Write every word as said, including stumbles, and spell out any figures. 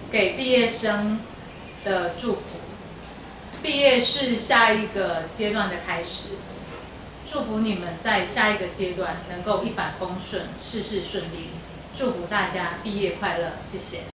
给毕业生的祝福。毕业是下一个阶段的开始，祝福你们在下一个阶段能够一帆风顺，事事顺利。祝福大家毕业快乐，谢谢。